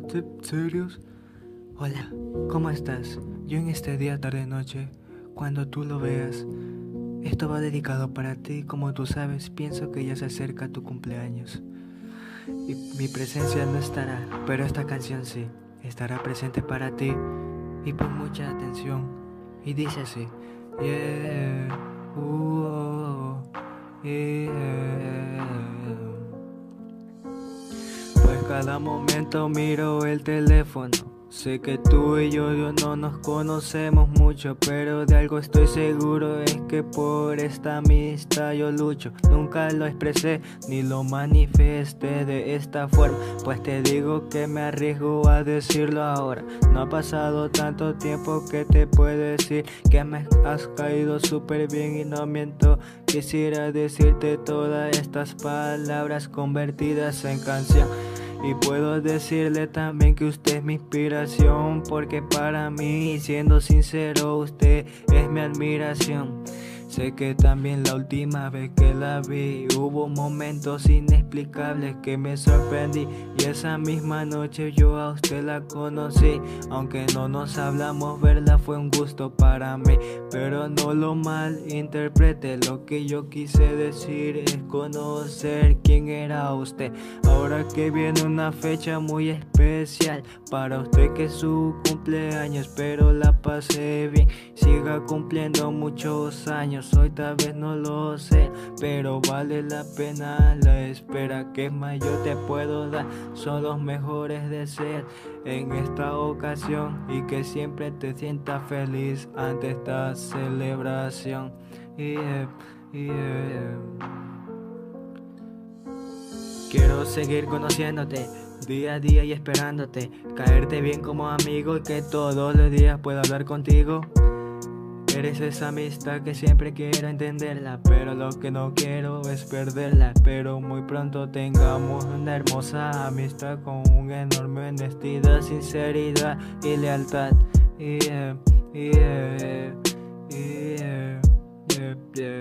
¿Serios? Hola, ¿cómo estás? Yo en este día, tarde, noche, cuando tú lo veas, esto va dedicado para ti. Como tú sabes, pienso que ya se acerca tu cumpleaños y mi presencia no estará, pero esta canción sí, estará presente para ti. Y pon mucha atención y dice así: yeah, yeah. Pues cada momento miro el teléfono. Sé que tú y yo no nos conocemos mucho, pero de algo estoy seguro, es que por esta amistad yo lucho. Nunca lo expresé ni lo manifesté de esta forma, pues te digo que me arriesgo a decirlo ahora. No ha pasado tanto tiempo que te puedo decir que me has caído súper bien y no miento. Quisiera decirte todas estas palabras convertidas en canción. Y puedo decirle también que usted es mi inspiración, porque para mí, siendo sincero, usted es mi admiración. Sé que también la última vez que la vi hubo momentos inexplicables que me sorprendí, y esa misma noche yo a usted la conocí. Aunque no nos hablamos, verla fue un gusto para mí, pero no lo malinterprete. Lo que yo quise decir es conocer quién era usted. Ahora que viene una fecha muy especial para usted, que es su cumpleaños, espero la pase bien, siga cumpliendo muchos años. Hoy tal vez no lo sé, pero vale la pena la espera. Que más yo te puedo dar, son los mejores deseos en esta ocasión, y que siempre te sientas feliz ante esta celebración. Quiero seguir conociéndote día a día y esperándote, caerte bien como amigo y que todos los días pueda hablar contigo. Eres esa amistad que siempre quiero entenderla, pero lo que no quiero es perderla. Pero muy pronto tengamos una hermosa amistad con una enorme honestidad, sinceridad y lealtad. Yeah, yeah, yeah, yeah, yeah.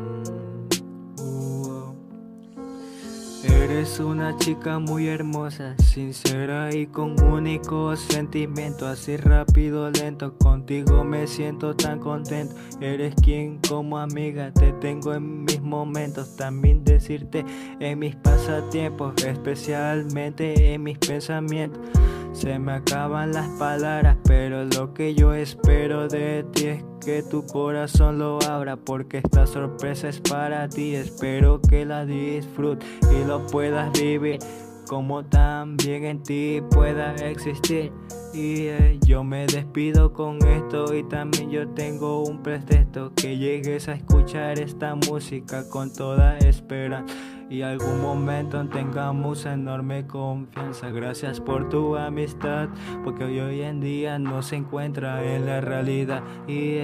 Eres una chica muy hermosa, sincera y con único sentimiento. Así rápido, lento, contigo me siento tan contento. Eres quien como amiga te tengo en mis momentos. También decirte en mis pasatiempos, especialmente en mis pensamientos. Se me acaban las palabras, pero lo que yo espero de ti es que tu corazón lo abra, porque esta sorpresa es para ti. Espero que la disfrutes y lo puedas vivir, como también en ti pueda existir. Y yo me despido con esto, y también yo tengo un pretexto: que llegues a escuchar esta música con toda esperanza, y algún momento tengamos enorme confianza. Gracias por tu amistad, porque hoy en día no se encuentra en la realidad. Y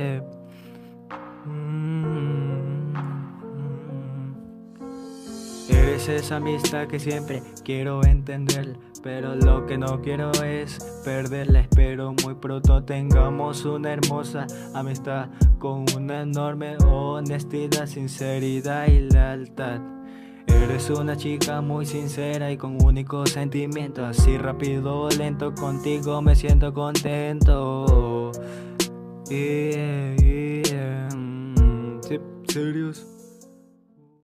eres esa amistad que siempre quiero entender, pero lo que no quiero es perderla. Espero muy pronto tengamos una hermosa amistad con una enorme honestidad, sinceridad y lealtad. Eres una chica muy sincera y con único sentimiento. Así rápido o lento, contigo me siento contento. ¿Serios?